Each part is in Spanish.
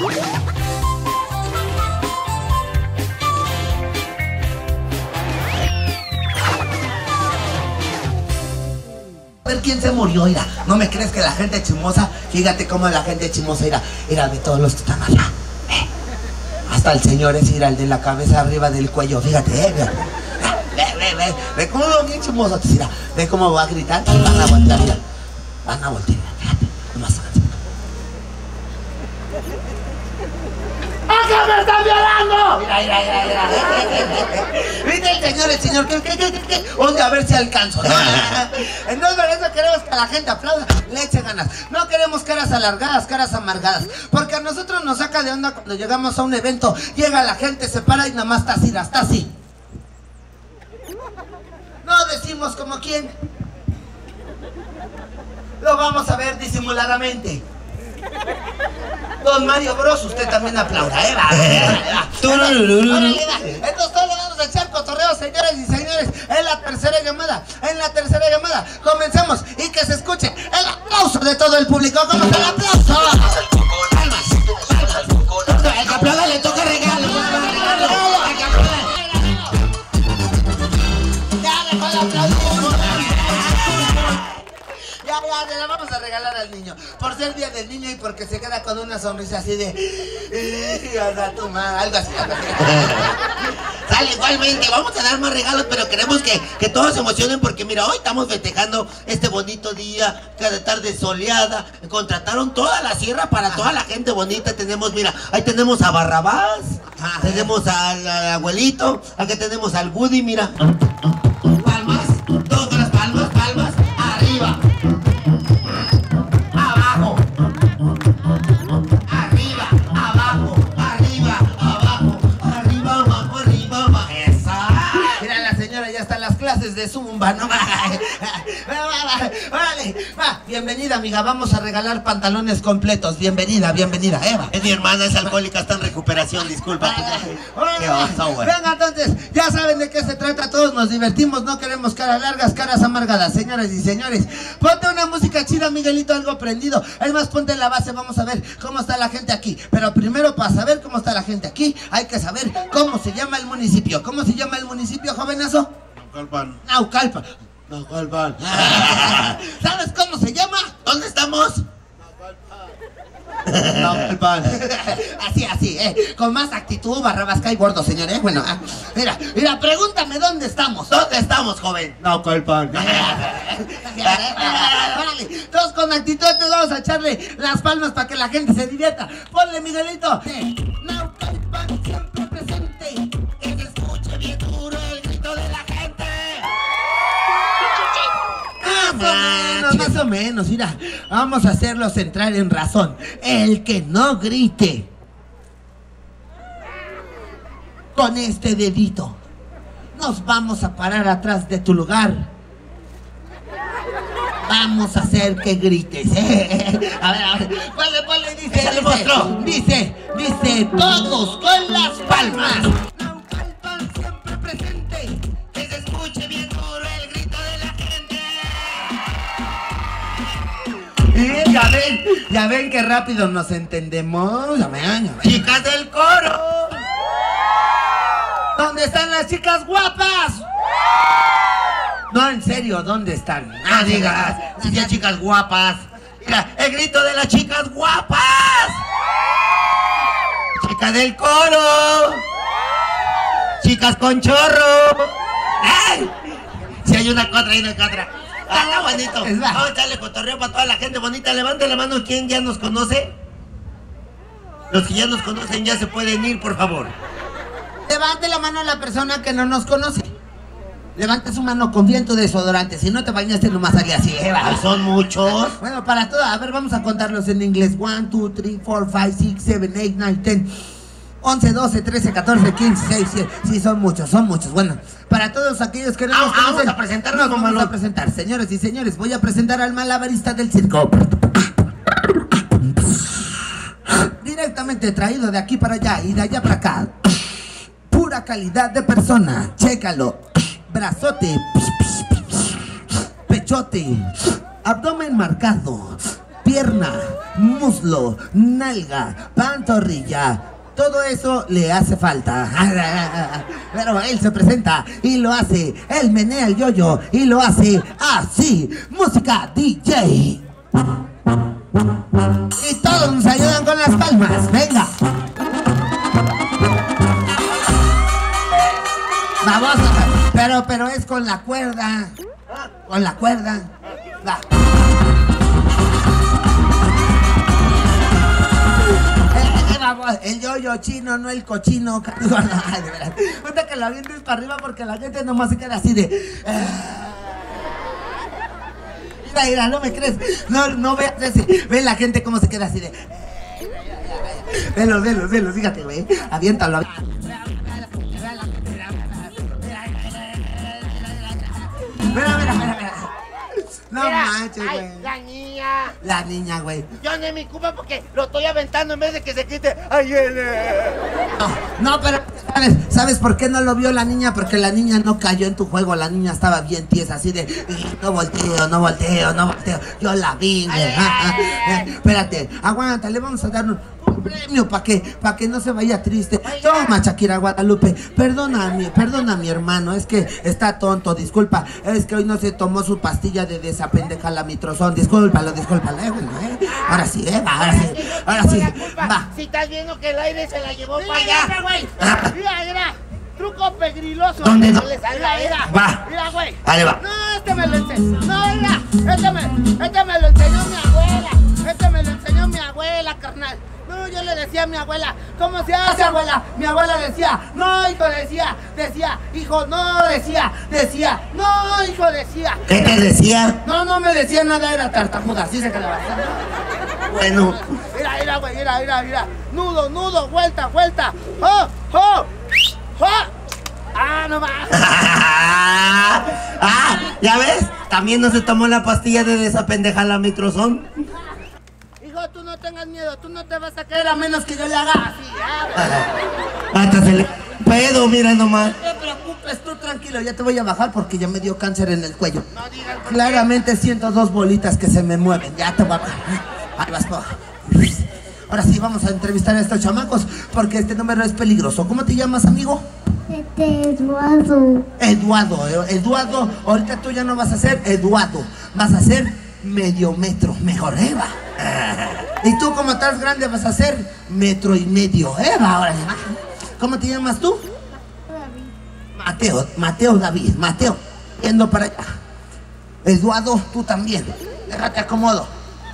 A ver quién se murió, mira. ¿No me crees que la gente chismosa? Fíjate cómo la gente chismosa, mira de todos los que están allá. Hasta el señor es, mira, el de la cabeza arriba del cuello, fíjate, ve cómo lo bien chismoso, mira, ve cómo va a gritar y van a voltear, mira. Van a voltear, fíjate, nomás. ¡Acá me están violando! Mira. ¿Viste el señor? ¿Qué? ¿Dónde? A ver si alcanzo. No. Entonces, por eso queremos que la gente aplauda, le eche ganas. No queremos caras alargadas, caras amargadas. Porque a nosotros nos saca de onda cuando llegamos a un evento. Llega la gente, se para y nada más está así. No decimos como quién. Lo vamos a ver disimuladamente. Don Mario Bros, usted también aplauda, va. Entonces todos vamos a echar cotorreo, señores y señores. En la tercera llamada, comencemos y que se escuche el aplauso de todo el público. ¿Cómo está el aplauso? Palmas. El que aplauda le toca regalo. Ya dejó el aplauso. Ya, le la vamos a regalar al niño. Por ser día del niño y porque se queda con una sonrisa así de... algo así. Sale, igualmente, vamos a dar más regalos, pero queremos que todos se emocionen porque mira, hoy estamos festejando este bonito día, cada tarde soleada. Contrataron toda la sierra para toda la gente bonita. Tenemos, mira, ahí tenemos a Barrabás, tenemos al abuelito, aquí tenemos al Woody, mira. Palmas, todas las palmas, arriba. De zumba, no órale, va, bienvenida amiga, vamos a regalar pantalones completos, bienvenida, Eva. Es mi hermana, es alcohólica, está en recuperación, disculpa. Qué oso, güey. Venga, entonces, ya saben de qué se trata, todos nos divertimos, no queremos caras largas, caras amargadas, señores y señores. Ponte una música chida, Miguelito, algo prendido. Es más, ponte la base, vamos a ver cómo está la gente aquí. Pero primero, para saber cómo está la gente aquí, hay que saber cómo se llama el municipio. ¿Cómo se llama el municipio, jovenazo? Naucalpan. ¿Sabes cómo se llama? ¿Dónde estamos? Naucalpan. Así, con más actitud, Barrabás cae gordo, señor, Bueno, mira, pregúntame dónde estamos. ¿Dónde estamos, joven? Naucalpan. Órale, todos con actitud, te vamos a echarle las palmas para que la gente se divierta. Ponle, Miguelito. Naucalpan siempre presente. Que se escuche bien duro el grito de la gente. Más o menos, mira, vamos a hacerlos entrar en razón. El que no grite con este dedito, nos vamos a parar atrás de tu lugar. Vamos a hacer que grites. A ver, ponle, dice, todos con las palmas. Naucalpan siempre presente. Que se escuche bien duro el grito de la gente. Ya ven que rápido nos entendemos. Ya ven. Chicas del coro. ¿Dónde están las chicas guapas? No, en serio, ¿dónde están? Digas, si hay chicas guapas. Mira, el grito de las chicas guapas. Chicas del coro. Chicas con chorro. ¡Ay! Si hay una contra, está bonito. Vamos a echarle cotorreo para toda la gente bonita. Levante la mano quien ya nos conoce. Los que ya nos conocen ya se pueden ir, por favor. Levante la mano a la persona que no nos conoce. Levante su mano, confía en tu desodorante. Si no te bañaste, nomás sale así, Ay, son muchos. Bueno, para todo, a ver, vamos a contarlos en inglés. 1, 2, 3, 4, 5, 6, 7, 8, 9, 10 11, 12, 13, 14, 15, 16, 17. Sí, son muchos. Bueno, para todos aquellos que no nos conocen, vamos a presentarnos. Vamos a presentar, señores y señores. Voy a presentar al malabarista del circo. Directamente traído de aquí para allá y de allá para acá. Pura calidad de persona, chécalo. Brazote, pechote, abdomen marcado, pierna, muslo, nalga, pantorrilla. Todo eso le hace falta. Pero él se presenta y lo hace. Él menea el yoyo y lo hace así. Música DJ. Y todos nos ayudan con las palmas. Venga. Vamos, pero es con la cuerda. Con la cuerda. Va. El yoyo chino, no el cochino. Ay, de verdad. Cuenta que lo avientes para arriba porque la gente nomás se queda así de... Mira, no me crees. No veas ese. Ve la gente cómo se queda así de... Velos, fíjate, güey. Aviéntalo. Mira. No manches, güey. La niña, güey. Yo no es mi culpa porque lo estoy aventando en vez de que se quite. ¡Ay, No, pero ¿sabes por qué no lo vio la niña? Porque la niña no cayó en tu juego. La niña estaba bien tiesa, así de... No volteo. Yo la vi, güey. Espérate, aguanta, le vamos a dar un premio para que no se vaya triste. Toma, Shakira Guadalupe. Perdona a mi hermano. Es que está tonto, disculpa. Es que hoy no se tomó su pastilla de desapendeja la mitrozón. Discúlpalo. Bueno, ahora sí, ahora sí. Va. Si estás viendo que el aire se la llevó para allá, güey. Mira. Truco pegriloso. ¿Dónde no? Mira, va. Mira, güey. Ahí va. No, este me lo enseñó. No, mira. Este me lo enseñó mi abuela. Carnal. No, yo le decía a mi abuela, ¿cómo se hace, abuela? Mi abuela decía, no, hijo, decía, hijo, no, decía, no, hijo, decía. ¿Qué te decía? No me decía nada, era tartamuda, así se quedaba. Bueno. Mira, güey, mira. Nudo, vuelta. ¡Oh! ¡Ah, no más! ¿Ya ves? También no se tomó la pastilla de desapendejar la mitrozón. Hijo, tú no tengas miedo, tú no te vas a caer a menos que yo le haga así. Hasta se le pedo, mira nomás. No te preocupes, tú tranquilo, ya te voy a bajar porque ya me dio cáncer en el cuello. No digas. Claramente siento 2 bolitas que se me mueven, ya te voy a bajar. Ahí vas, ahora sí, vamos a entrevistar a estos chamacos porque este número es peligroso. ¿Cómo te llamas, amigo? Eduardo, ahorita tú ya no vas a ser Eduardo, vas a ser medio metro, mejor, Eva. Y tú, como estás grande, vas a ser 1,5 metros, Eva. Órale, va. ¿Cómo te llamas tú? David. Mateo, yendo para allá. Eduardo, tú también. Déjate acomodo.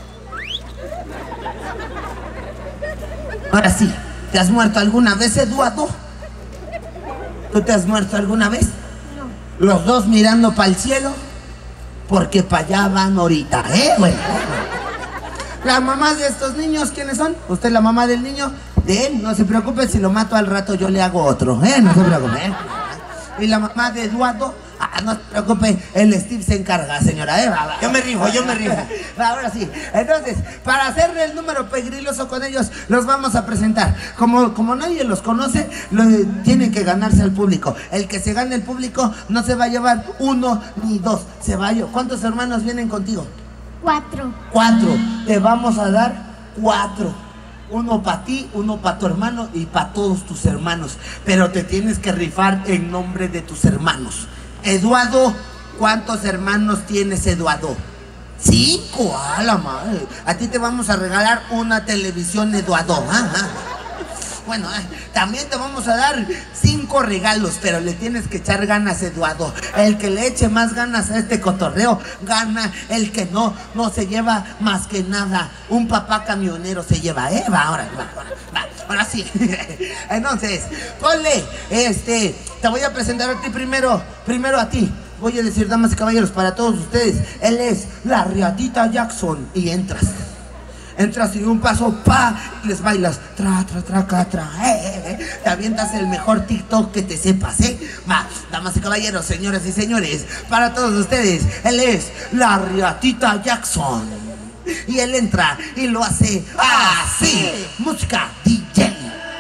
Ahora sí, ¿te has muerto alguna vez, Eduardo? ¿Tú te has muerto alguna vez? No. Los dos mirando para el cielo, porque para allá van ahorita, Bueno. Las mamás de estos niños, ¿quiénes son? ¿Usted es la mamá del niño? De él, no se preocupe, si lo mato al rato yo le hago otro, No se preocupe, Y la mamá de Eduardo, no se preocupe, el Steve se encarga, señora Eva. Yo me rifo. Ahora sí, entonces, para hacer el número pegriloso con ellos, los vamos a presentar. Como nadie los conoce, tienen que ganarse al público. El que se gane el público no se va a llevar 1 ni 2, se va a llevar. ¿Cuántos hermanos vienen contigo? 4. 4. Te vamos a dar 4. 1 para ti, 1 para tu hermano y para todos tus hermanos. Pero te tienes que rifar en nombre de tus hermanos. Eduardo, ¿cuántos hermanos tienes, Eduardo? 5. A la madre. A ti te vamos a regalar una televisión, Eduardo. Bueno, también te vamos a dar 5 regalos, pero le tienes que echar ganas, Eduardo. El que le eche más ganas a este cotorreo, gana. El que no se lleva más que nada. Un papá camionero se lleva, Va, ahora sí. Entonces, ponle, te voy a presentar a ti primero a ti. Voy a decir, damas y caballeros, para todos ustedes, él es la Riatita Jackson. Y entras y un paso, y les bailas, tra, te avientas el mejor TikTok que te sepas, Va, damas y caballeros, señoras y señores, para todos ustedes, él es la Riatita Jackson. Y él entra y lo hace así. Música DJ.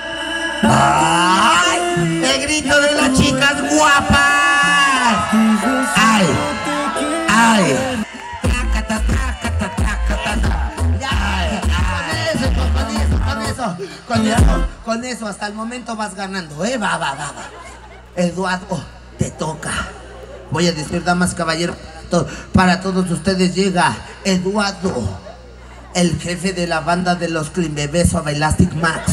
¡Ay! El grito de las chicas guapas. ¡Ay! con eso, hasta el momento vas ganando, va. Eduardo, te toca. Voy a decir, damas, caballeros, para todos ustedes llega Eduardo, el jefe de la banda de los Clean Bebés of Elastic Max.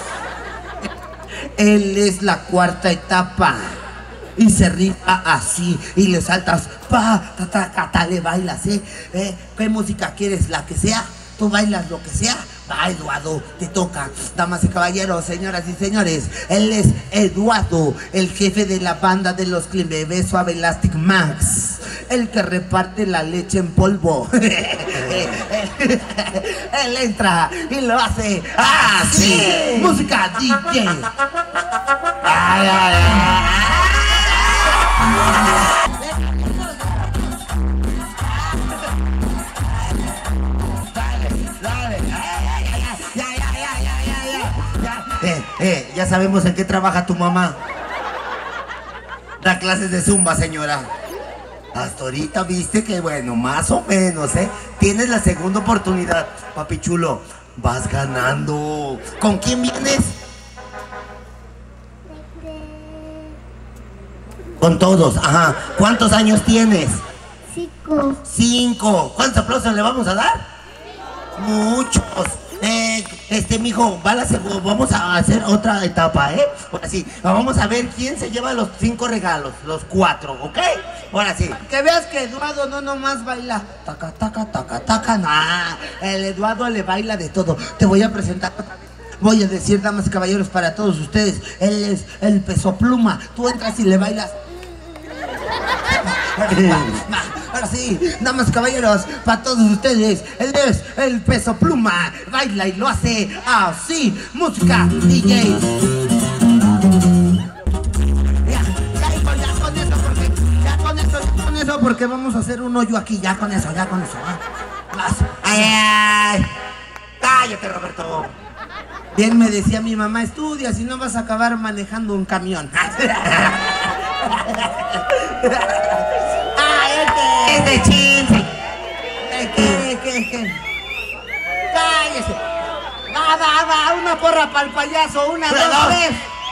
Él es la cuarta etapa. Y se rifa así, y le saltas, le bailas, ¿qué música quieres? La que sea, tú bailas lo que sea. Va, Eduardo, te toca. Damas y caballeros, señoras y señores, él es Eduardo, el jefe de la banda de los Clean Bebés Suave Elastic Max, el que reparte la leche en polvo. Él entra y lo hace así. Música DJ. Ya sabemos en qué trabaja tu mamá. Da clases de zumba, señora. Hasta ahorita viste que, bueno, más o menos, tienes la segunda oportunidad. Papi chulo, vas ganando. ¿Con quién vienes? Con todos, ajá. ¿Cuántos años tienes? 5. ¿Cuántos aplausos le vamos a dar? Muchos. Mijo, vamos a hacer otra etapa, Ahora sí, vamos a ver quién se lleva los 5 regalos, los 4, ¿ok? Ahora sí. Que veas que Eduardo no nomás baila taca, nah. El Eduardo le baila de todo. Te voy a presentar. Voy a decir, damas y caballeros, para todos ustedes, él es el Peso Pluma. Tú entras y le bailas. Ahora sí, damas y caballeros, para todos ustedes, él es el Peso Pluma. Baila y lo hace así. Música, DJ. Con eso, porque vamos a hacer un hoyo aquí. Ya con eso. Ay. Cállate, Roberto. Bien me decía mi mamá, estudia, si no vas a acabar manejando un camión. Este chiste. ¿Qué? Cállese. Va, una porra para el payaso. 1, 2, 3.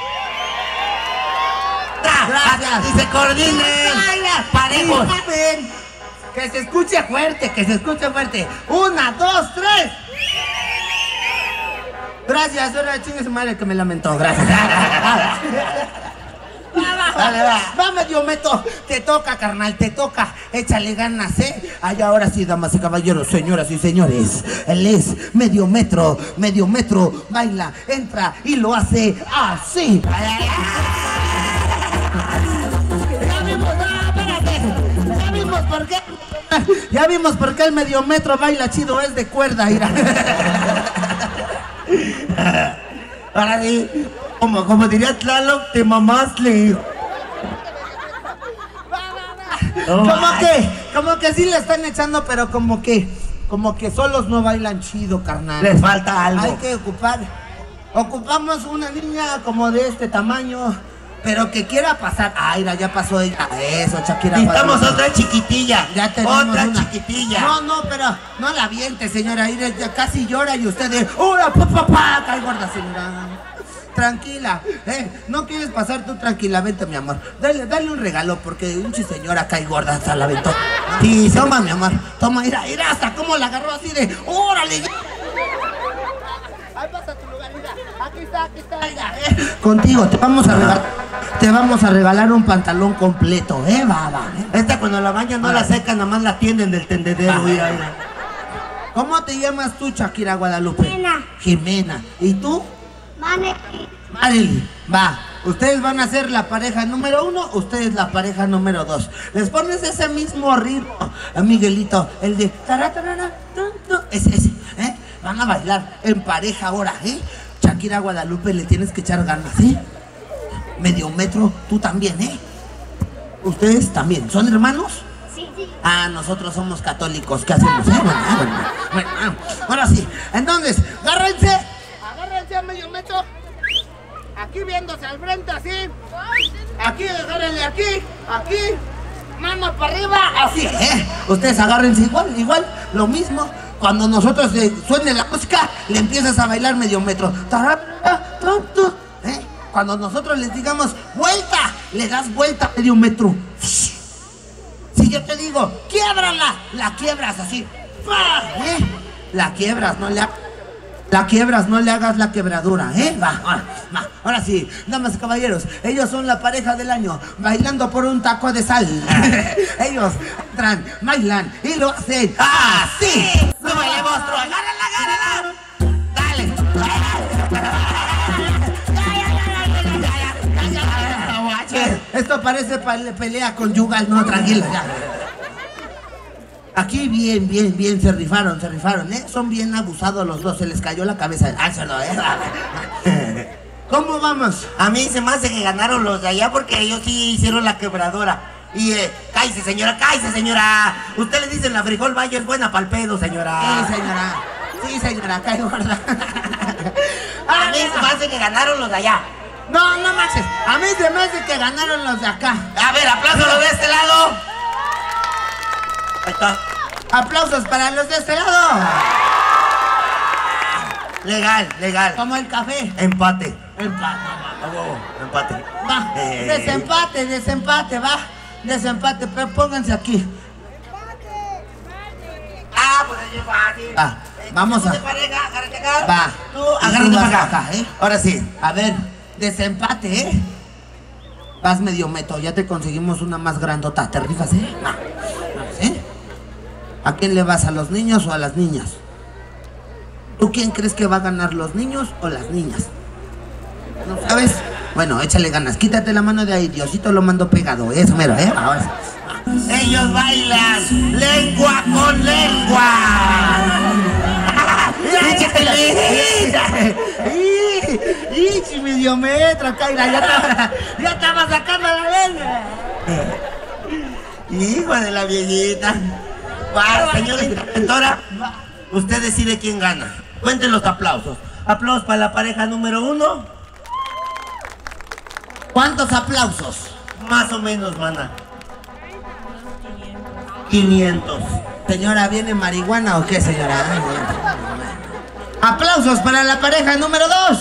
Gracias. Y se coordinen. Parejos. Que se escuche fuerte. 1, 2, 3. Gracias, ahora chingue su madre que me lamentó. Gracias. Va, medio metro. Te toca, carnal, te toca. Échale ganas, Ay, ahora sí, damas y caballeros, señoras y señores. Él es medio metro. Baila, entra y lo hace así. Ya vimos por qué el medio metro baila chido, es de cuerda, mira. Ahora sí, como diría Tlaloc, te mamaste. Como que sí le están echando, pero como que solos no bailan chido, carnal. Les falta algo. Hay que ocupamos una niña como de este tamaño, pero que quiera pasar. Ay, ya pasó ella. Eso, Shakira. Necesitamos otra chiquitilla. Ya tenemos otra chiquitilla. No, pero no la aviente, señora. Ya casi llora y ustedes. ¡Hola, papá! Cae gorda, señora. Tranquila, no quieres pasar tú tranquila, vente, mi amor. Dale un regalo, porque un señora cae gorda, hasta la aventó. Sí, toma, mi amor. Toma, mira hasta cómo la agarró así de. ¡Órale! Ahí pasa tu lugar, mira. Aquí está. Contigo, te vamos a regalar un pantalón completo, va. Esta cuando la bañan no la secan, nada más la tienden del tendedero, mira. ¿Cómo te llamas tú, Shakira Guadalupe? Jimena. ¿Y tú? Marely. Va. Ustedes van a ser la pareja número 1, ustedes la pareja número 2. Les pones ese mismo ritmo, a Miguelito, el de ese, van a bailar en pareja ahora, Shakira Guadalupe, le tienes que echar ganas, Medio metro, tú también, Ustedes también, ¿son hermanos? Sí. Ah, nosotros somos católicos, ¿qué hacemos? Bueno, ahora sí, entonces, agárrense a medio metro. Aquí viéndose al frente, así. Aquí, agárrenle aquí. Mano para arriba, así. Ustedes agárrense igual, lo mismo. Cuando nosotros suene la música, le empiezas a bailar medio metro. Cuando nosotros les digamos vuelta, le das vuelta medio metro. Si yo te digo, quiebrala, la quiebras así. La quiebras, no le hagas la quebradura, va. Ahora sí, damas y caballeros, ellos son la pareja del año, bailando por un taco de sal. Ellos entran, bailan y lo hacen así. ¡Súbele, monstruo! ¡Agárrala! ¡Dale! Esto parece pelea conyugal, no, tranquilo, ya. Aquí bien, se rifaron, Son bien abusados los dos, se les cayó la cabeza. ¿Cómo vamos? A mí se me hace que ganaron los de allá porque ellos sí hicieron la quebradora. Y, cállese, señora. Usted le dice la frijol Valle es buena pa'l pedo, señora. Sí, señora, cae gorda. A mí se me hace que ganaron los de allá. No manches, a mí se me hace que ganaron los de acá. A ver, aplausos los de este lado. Ahí está. Aplausos para los de este lado. Legal. Como el café. Empate. Va, desempate, va. Desempate, pero pónganse aquí. Pues es fácil. Vamos a... pareja, agárrate acá. Va. Tú, agárrate para acá. Ahora sí. A ver, desempate, Vas medio meto, ya te conseguimos una más grandota. ¿Te rifas, ¿Sí? ¿A quién le vas? ¿A los niños o a las niñas? ¿Tú quién crees que va a ganar, los niños o las niñas? ¿No sabes? Bueno, échale ganas. Quítate la mano de ahí, Diosito lo mando pegado. Eso mero, Ahora sí. Ellos bailan lengua con lengua. ¡Y medio metro, Kaira! Ya estaba sacando la lengua. Hijo de la viejita. Va, señora interventora, usted decide quién gana. Cuenten los aplausos. Aplausos para la pareja número 1. ¿Cuántos aplausos? Más o menos, mana. 500. Señora, ¿viene marihuana o qué, señora? Aplausos para la pareja número 2.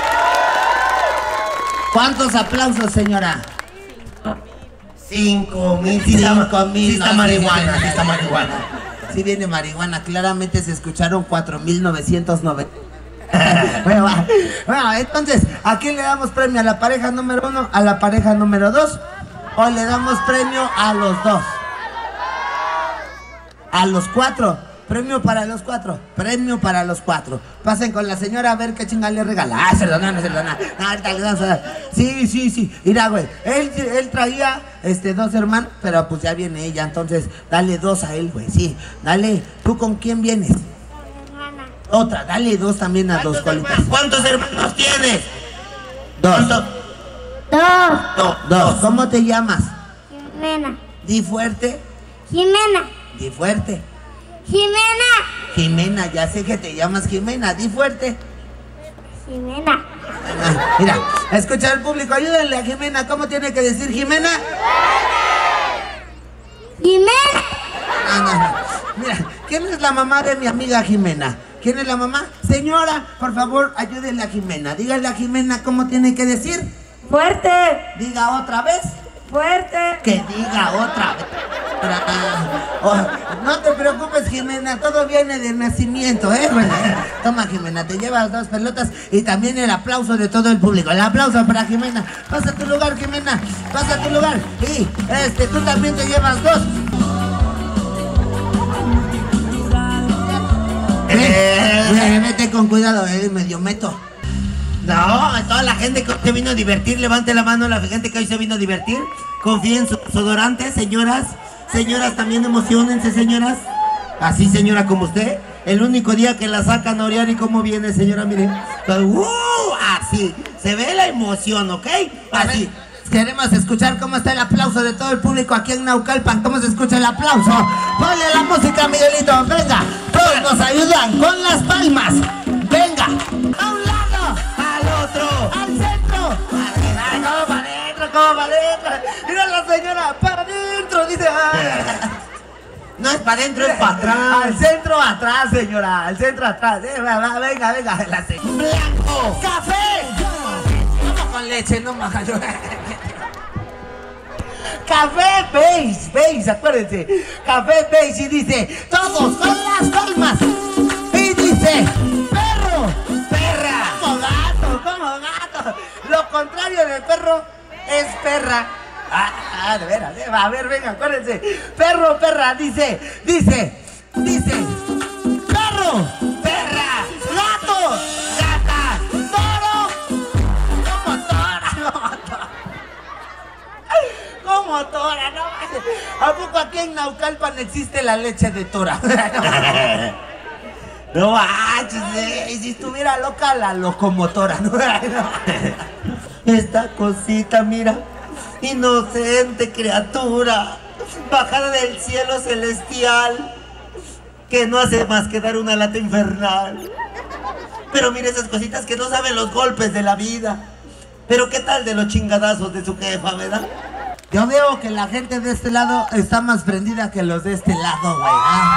¿Cuántos aplausos, señora? 5,000. 5,000. Sí está marihuana. Sí viene marihuana. Claramente se escucharon 4,990. Bueno, entonces, ¿a quién le damos premio? ¿A la pareja número 1? ¿A la pareja número 2? ¿O le damos premio a los 2? A los 4. Premio para los 4. Pasen con la señora a ver qué chinga le regala. No, ahorita le damos a dar. Sí. Mira, güey. Él traía 2 hermanos, pero pues ya viene ella. Entonces, dale 2 a él, güey. Sí, dale. ¿Tú con quién vienes? Hermana. Otra, dale 2 también a 2 colitas. ¿Cuántos hermanos tienes? 2. 2. ¿Cómo te llamas? Jimena. Di fuerte. Jimena. Di fuerte. Jimena. Ya sé que te llamas Jimena. Di fuerte. Jimena. Mira, escucha al público, ayúdenle a Jimena. ¿Cómo tiene que decir Jimena? Jimena. No. Mira, ¿quién es la mamá de mi amiga Jimena? ¿Quién es la mamá? Señora, por favor, ayúdenle a Jimena. Dígale a Jimena cómo tiene que decir. Fuerte. Diga otra vez. Fuerte. Que diga otra vez. No te preocupes, Jimena, todo viene de nacimiento, Bueno, toma, Jimena, te llevas 2 pelotas y también el aplauso de todo el público. El aplauso para Jimena. Pasa a tu lugar, Jimena. Pasa a tu lugar. Y tú también te llevas 2. Vete con cuidado, medio meto. No, toda la gente que hoy se vino a divertir, levante la mano a la gente que hoy se vino a divertir. Confíen en sus odorantes, señoras. Señoras, también emocionense, señoras. Así, señora, como usted. El único día que la sacan a orear y cómo viene, señora, mire. Así. Se ve la emoción, ¿ok? Así. Queremos escuchar cómo está el aplauso de todo el público aquí en Naucalpan. ¿Cómo se escucha el aplauso? Ponle la música, Miguelito. Venga, todos nos ayudan con las palmas. Venga. A un lado. Al otro. Al centro. ¿Cómo para adentro? Mira la señora, para adentro. Dice. No es para adentro, es para atrás. Al centro atrás, señora. Al centro atrás. Venga. Blanco. Café. ¿Cómo con leche? No maja yo. Café beige, acuérdense. Café beige y dice, todos con las palmas. Y dice, perro, Perra. como gato. Lo contrario del perro es perra. De veras, a ver, venga, acuérdense. Perro, perra, dice, perro, Perra. gato, Gata. toro, como tora. Como tora, no manches. ¿A poco aquí en Naucalpan existe la leche de tora? No manches, y si estuviera loca la locomotora, ¿no? Esta cosita, mira, inocente criatura, bajada del cielo celestial, que no hace más que dar una lata infernal. Pero mira esas cositas que no saben los golpes de la vida. Pero qué tal de los chingadazos de su jefa, ¿verdad? Yo veo que la gente de este lado está más prendida que los de este lado, güey.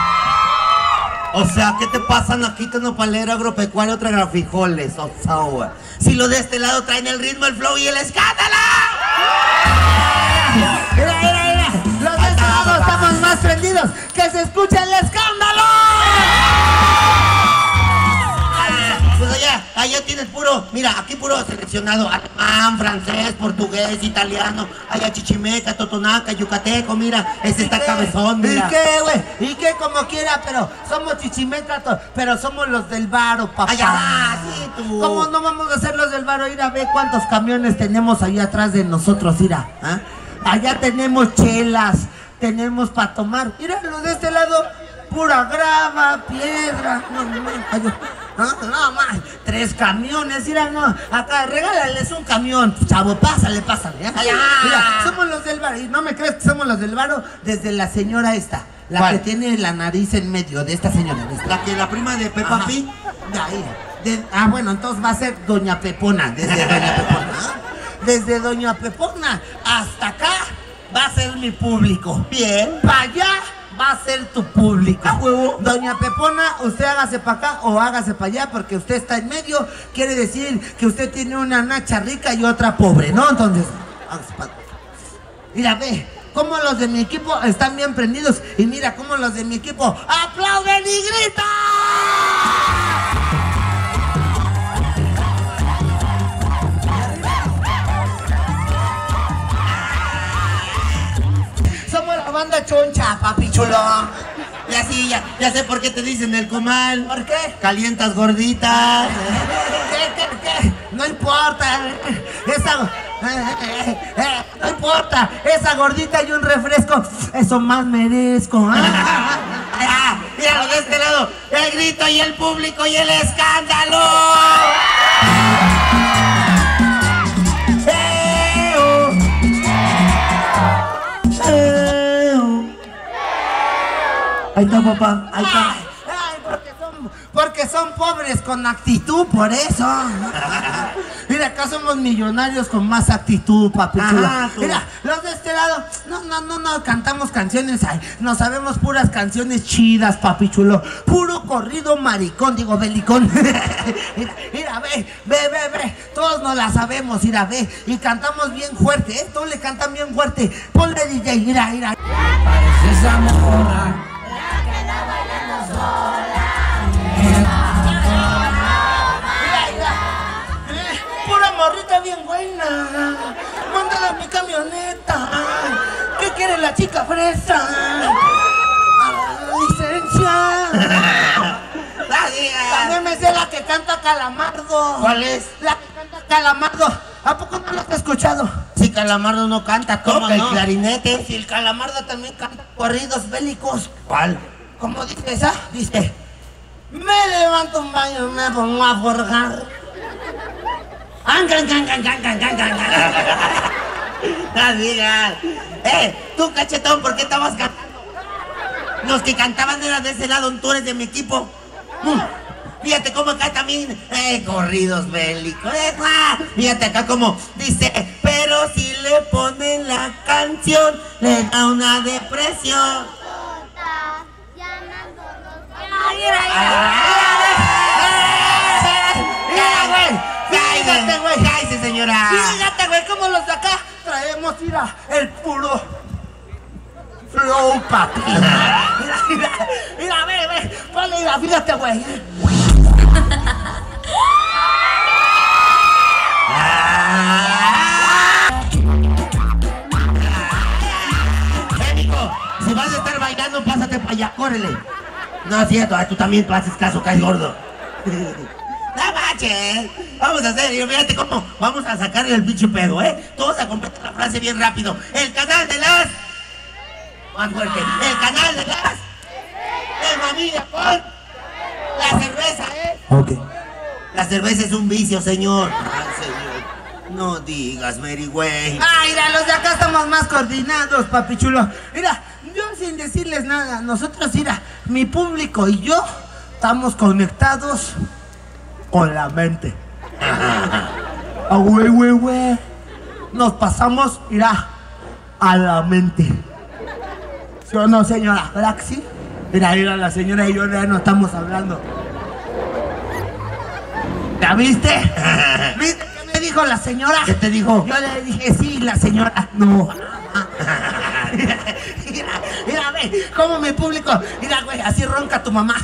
O sea, ¿qué te pasa, Naquito Nopalero, agropecuario, traga frijoles? O sea, güey. Si los de este lado traen el ritmo, el flow y el escándalo. Mira. Los de este lado estamos más prendidos. ¡Que se escuche el escándalo! Pues allá tienes puro, mira, aquí puro seleccionado. Alemán, francés, portugués, italiano. Allá chichimeca, totonaca, yucateco, mira. Ese está cabezón, mira. ¿Y qué, güey? ¿Y qué? Como quiera, pero somos chichimeca, pero somos los del varo, papá. Allá, sí, tú. ¿Cómo no vamos a ser los del varo? Ir a ver cuántos camiones tenemos allá atrás de nosotros, mira. Allá tenemos chelas, tenemos para tomar. Mira, los de este lado, pura grava, piedra. No más, 3 camiones, mira, no. Acá, regálales un camión, chavo, pásale. Mira, somos los del varo. Y no me crees que somos los del varo desde la señora esta. La ¿cuál? Que tiene la nariz en medio de esta señora. La prima de Peppa Pig. De ahí. Bueno, entonces va a ser Doña Pepona. Desde Doña Pepona. Desde Doña Pepona hasta acá va a ser mi público. Bien. Para allá va a ser tu público. Huevo. Doña Pepona, usted hágase para acá o hágase para allá, porque usted está en medio. Quiere decir que usted tiene una nacha rica y otra pobre, ¿no? Entonces, hágase para acá. Mira, ve cómo los de mi equipo están bien prendidos. Y mira cómo los de mi equipo aplauden y gritan. Somos la banda choncha, papi chulo. Y así, ya sé por qué te dicen el comal. ¿Por qué? Calientas gorditas. ¿Qué? No importa. No importa. Esa gordita y un refresco, eso más merezco. Míralo de este lado. El grito y el público y el escándalo. Ahí está, papá, ahí está. Ay, porque son pobres con actitud, por eso. Mira, acá somos millonarios con más actitud, papi chulo. Mira, los de este lado, no cantamos canciones, ay, no sabemos puras canciones chidas, papi chulo. Puro corrido maricón, digo belicón. Mira, ve, todos nos la sabemos, mira, ve. Y cantamos bien fuerte, todos le cantan bien fuerte. Ponle DJ, mira. Pareces esa morra. Pura morrita bien buena. Mándala a mi camioneta. ¿Qué quiere la chica fresa? Licencia. También me sé la que canta Calamardo. ¿Cuál es? La que canta Calamardo. ¿A poco no lo has escuchado? Si Calamardo no canta, ¿cómo toca no? el clarinete. Si el Calamardo también canta corridos bélicos. ¿Cuál? ¿Cómo dice esa? Dice: me levanto un baño y me pongo a forjar. No digas. Tú, cachetón, ¿por qué estabas cantando? Los que cantaban eran de ese lado, tú eres de mi equipo. Fíjate cómo acá también, corridos bélicos. Fíjate acá como dice, pero si le ponen la canción, le da una depresión. mira. Fíjate, güey. Cállese, señora. Fíjate, güey, cómo los de acá traemos, mira, el puro flow, papi. Mira, ve, ponle, mira, fíjate, güey. Si vas a estar bailando, pásate para allá, córrele. No es cierto, tú también tú haces caso, caes gordo. No manches. Vamos a hacer, fíjate cómo vamos a sacarle el pinche pedo, Todos a completar la frase bien rápido. El canal de las... Más fuerte. El canal de las... De familia con... La cerveza, Ok. La cerveza es un vicio, señor. Ay, señor. No digas, Mary güey. Ah, mira, los de acá estamos más coordinados, papi chulo. Mira, yo sin decirles nada, nosotros, mira, mi público y yo estamos conectados con la mente. Ah, güey. Nos pasamos, mira, a la mente. ¿Sí o no, señora? ¿Verdad que sí? Mira, la señora y yo ya no estamos hablando. ¿Ya viste? ¿Viste qué me dijo la señora? ¿Qué te dijo? Yo le dije, sí, la señora, no. Mira, ve, cómo mi público, mira, güey, así ronca tu mamá.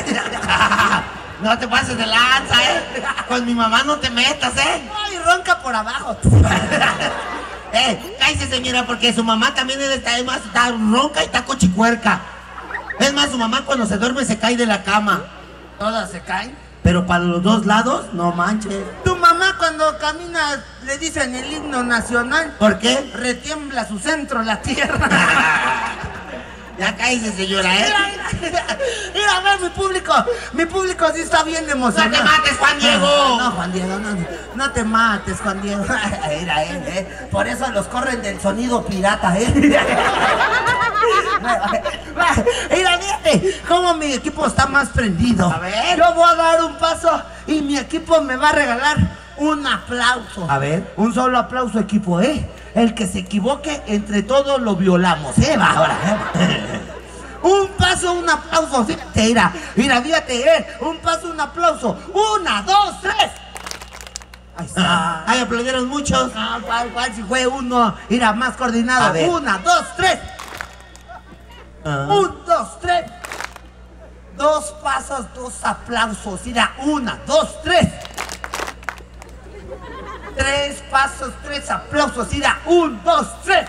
No te pases de lanza, Con mi mamá no te metas, Ay, ronca por abajo. Cállese, señora, porque su mamá también está ronca y está cochicuerca. Es más, su mamá cuando se duerme se cae de la cama. Todas se caen. Pero para los dos lados, no manches. Tu mamá cuando camina le dicen el himno nacional. ¿Por qué? Retiembla su centro, la tierra. Ya cállese, señora, Mira, ve mi público sí está bien emocionado. ¡No te mates, Juan Diego! No, Juan Diego, no te mates, Juan Diego. Mira, por eso los corren del sonido pirata, Mira, fíjate cómo mi equipo está más prendido. A ver. Yo voy a dar un paso y mi equipo me va a regalar un aplauso. A ver. Un solo aplauso, equipo, El que se equivoque, entre todos lo violamos, Va, ahora, Un paso, un aplauso, fíjate, mira, fíjate, un paso, un aplauso. 1, 2, 3. Ahí está. Ahí aplaudieron muchos. Ah, ¿cuál si fue uno? Mira, más coordinado. A ver. 1, 2, 3. 1, 2, 3. 2 pasos, 2 aplausos. Mira, 1, 2, 3. 3 pasos, 3 aplausos. Mira, 1, 2, 3.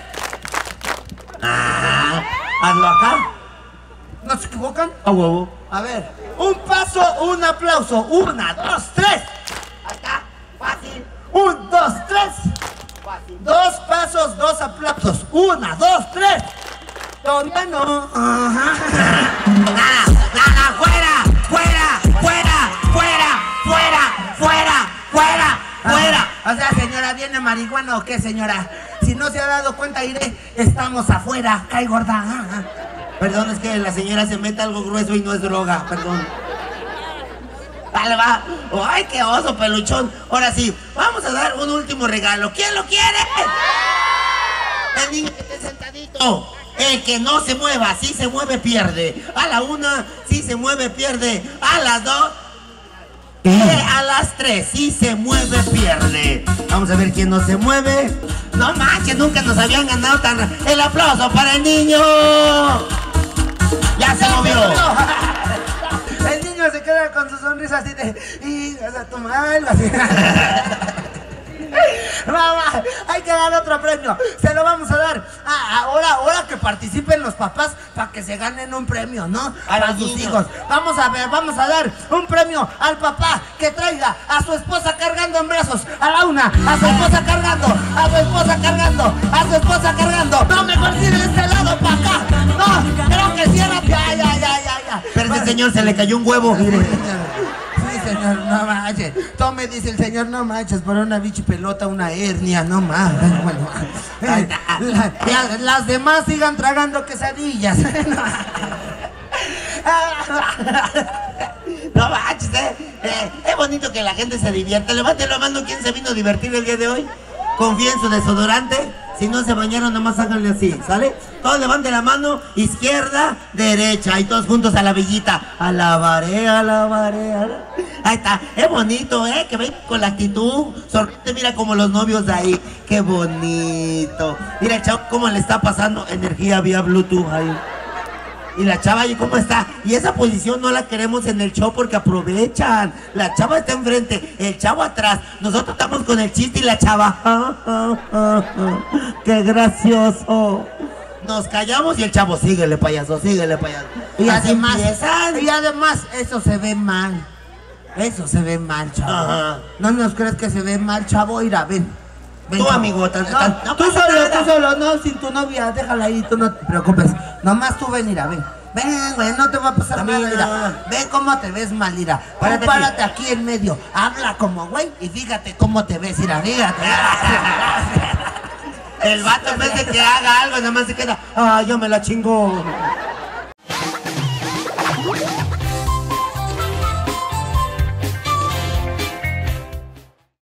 Hazlo acá. ¿No se equivocan? A huevo. A ver, un paso, un aplauso. 1, 2, 3. Acá. Fácil. 1, 2, 3. 2 pasos, 2 aplausos. 1, 2, 3. Todavía no. Nada, fuera. O sea, señora, ¿viene marihuana o qué, señora? Si no se ha dado cuenta, iré, estamos afuera. Cae gorda. Perdón, es que la señora se mete algo grueso y no es droga, perdón. Dale, va. Ay, qué oso, peluchón. Ahora sí, vamos a dar un último regalo. ¿Quién lo quiere? El niño que esté sentadito. El que no se mueva, si se mueve, pierde. A la 1, si se mueve, pierde. A las 2, a las 3, si se mueve, pierde. Vamos a ver quién no se mueve. No manches, nunca nos habían ganado tan... El aplauso para el niño. Ya se movió. El niño se queda con su sonrisa así de... Y vas a tomar algo así. Va, hay que dar otro premio. Se lo vamos a dar. Ahora que participen los papás para que se ganen un premio, ¿no? Para sus hijos. Vamos a dar un premio al papá que traiga a su esposa cargando en brazos. A la 1, a su esposa cargando. A su esposa cargando. A su esposa cargando. No, mejor sí de este lado para acá. No, creo que cierra. Ya. Pero ese señor se le cayó un huevo. Mire. Sí, señor, no manches. Tome, dice el señor, no manches, por una bichi pelota, una hernia, no manches. Bueno, las demás sigan tragando quesadillas. No manches, es bonito que la gente se divierta. Levante la mano, ¿quién se vino a divertir el día de hoy? ¿Confía en su desodorante? Si no se bañaron, nada más háganle así, ¿sale? Todos levanten la mano, izquierda, derecha, y todos juntos a la villita. Alabaré, alabaré, alabaré. Ahí está, es bonito, que ven con la actitud. Sonríe, mira como los novios de ahí. Qué bonito. Mira el chavo cómo le está pasando energía vía Bluetooth ahí. Y la chava ahí cómo está. Y esa posición no la queremos en el show porque aprovechan. La chava está enfrente, el chavo atrás. Nosotros estamos con el chiste y la chava. ¡Qué gracioso! Nos callamos y el chavo, síguele payaso, síguele payaso. Y Así además, empiezan. y además, eso se ve mal. Eso se ve mal, chavo. Ajá. ¿No nos crees que se ve mal, chavo? Mira, ven. Ven, Tú, chavo. amigo, No, tú pasa solo, nada. tú solo, no, sin tu novia, déjala ahí, tú no te preocupes. Nomás tú ven, mira, ven. Ven, güey, no te va a pasar También, nada, mira. no. Ven cómo te ves mal, mira. Párate Párate aquí en medio. Habla como güey y fíjate cómo te ves, mira, fíjate. El vato en vez de que haga algo, nada más se queda. Ah, yo me la chingo.